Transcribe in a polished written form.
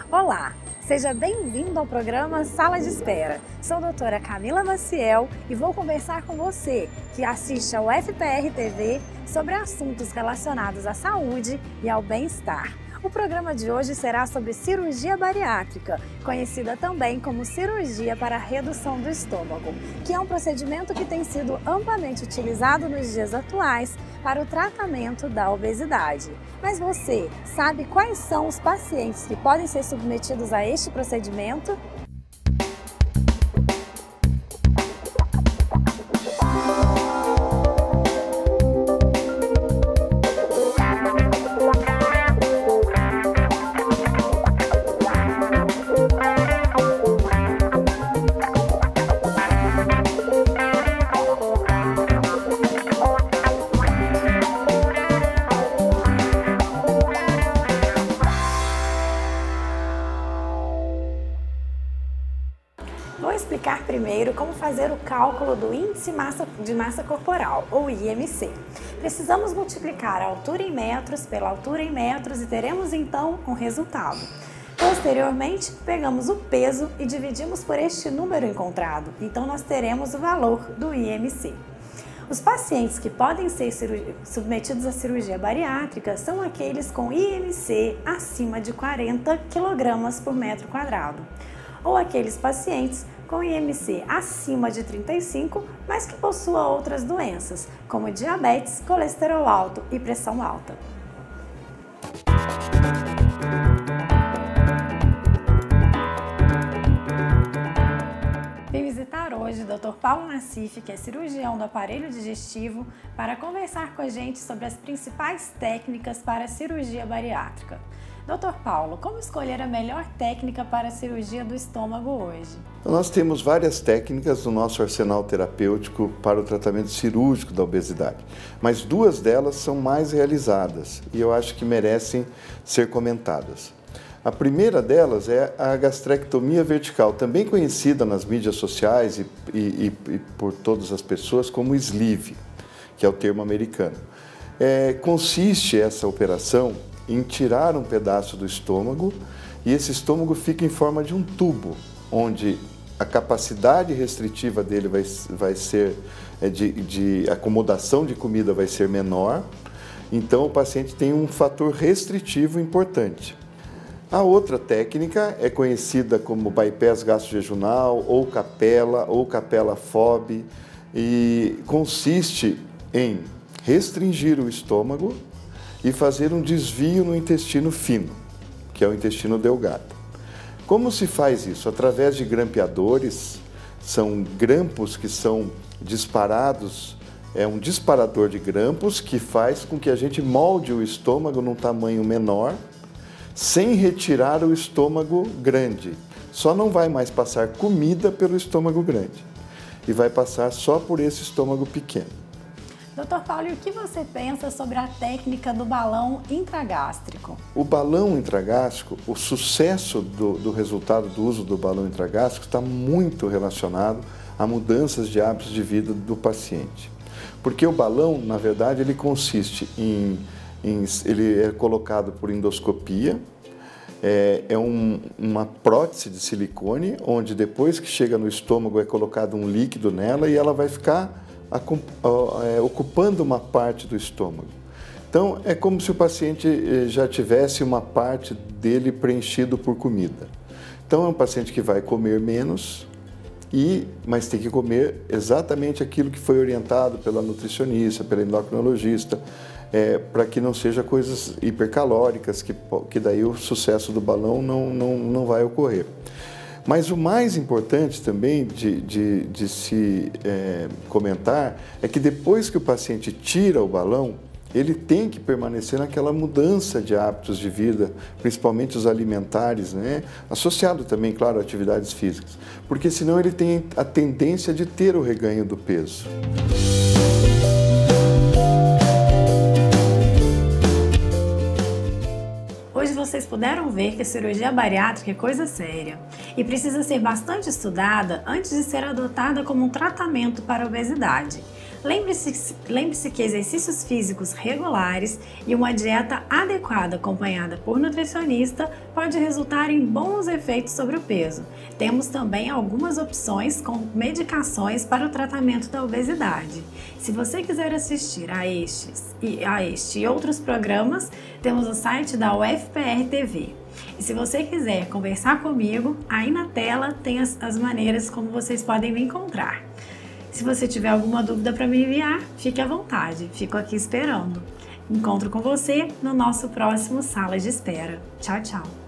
Olá, seja bem-vindo ao programa Sala de Espera. Sou a doutora Camila Maciel e vou conversar com você que assiste ao FPR TV sobre assuntos relacionados à saúde e ao bem-estar. O programa de hoje será sobre cirurgia bariátrica, conhecida também como cirurgia para a redução do estômago, que é um procedimento que tem sido amplamente utilizado nos dias atuais para o tratamento da obesidade. Mas você sabe quais são os pacientes que podem ser submetidos a este procedimento? Vou explicar primeiro como fazer o cálculo do Índice de Massa Corporal, ou IMC. Precisamos multiplicar a altura em metros pela altura em metros e teremos então um resultado. Posteriormente, pegamos o peso e dividimos por este número encontrado, então nós teremos o valor do IMC. Os pacientes que podem ser submetidos à cirurgia bariátrica são aqueles com IMC acima de 40 kg por metro quadrado, ou aqueles pacientes com IMC acima de 35, mas que possuam outras doenças, como diabetes, colesterol alto e pressão alta. Vim visitar hoje o Dr. Paulo Nassif, que é cirurgião do aparelho digestivo, para conversar com a gente sobre as principais técnicas para a cirurgia bariátrica. Dr. Paulo, como escolher a melhor técnica para a cirurgia do estômago hoje? Nós temos várias técnicas no nosso arsenal terapêutico para o tratamento cirúrgico da obesidade, mas duas delas são mais realizadas e eu acho que merecem ser comentadas. A primeira delas é a gastrectomia vertical, também conhecida nas mídias sociais e por todas as pessoas como sleeve, que é o termo americano. Consiste essa operação em tirar um pedaço do estômago e esse estômago fica em forma de um tubo, onde a capacidade restritiva dele vai ser, de acomodação de comida vai ser menor, então o paciente tem um fator restritivo importante. A outra técnica é conhecida como bypass gastrojejunal ou capela FOB e consiste em restringir o estômago e fazer um desvio no intestino fino, que é o intestino delgado. Como se faz isso? Através de grampeadores, são grampos que são disparados, é um disparador de grampos que faz com que a gente molde o estômago num tamanho menor, sem retirar o estômago grande. Só não vai mais passar comida pelo estômago grande e vai passar só por esse estômago pequeno. Dr. Paulo, e o que você pensa sobre a técnica do balão intragástrico? O balão intragástrico, o sucesso do resultado do uso do balão intragástrico está muito relacionado a mudanças de hábitos de vida do paciente. Porque o balão, na verdade, ele consiste ele é colocado por endoscopia, uma prótese de silicone, onde depois que chega no estômago é colocado um líquido nela e ela vai ficar ocupando uma parte do estômago. Então, é como se o paciente já tivesse uma parte dele preenchido por comida. Então, é um paciente que vai comer menos, mas tem que comer exatamente aquilo que foi orientado pela nutricionista, pela endocrinologista, para que não seja coisas hipercalóricas, que daí o sucesso do balão não vai ocorrer. Mas o mais importante também de se comentar é que depois que o paciente tira o balão, ele tem que permanecer naquela mudança de hábitos de vida, principalmente os alimentares, né? Associado também, claro, a atividades físicas, porque senão ele tem a tendência de ter o reganho do peso. Hoje vocês puderam ver que a cirurgia bariátrica é coisa séria e precisa ser bastante estudada antes de ser adotada como um tratamento para a obesidade. Lembre-se que exercícios físicos regulares e uma dieta adequada acompanhada por nutricionista pode resultar em bons efeitos sobre o peso. Temos também algumas opções com medicações para o tratamento da obesidade. Se você quiser assistir a este e outros programas, temos o site da UFPR TV. E se você quiser conversar comigo, aí na tela tem as maneiras como vocês podem me encontrar. Se você tiver alguma dúvida para me enviar, fique à vontade, fico aqui esperando. Encontro com você no nosso próximo Sala de Espera. Tchau, tchau!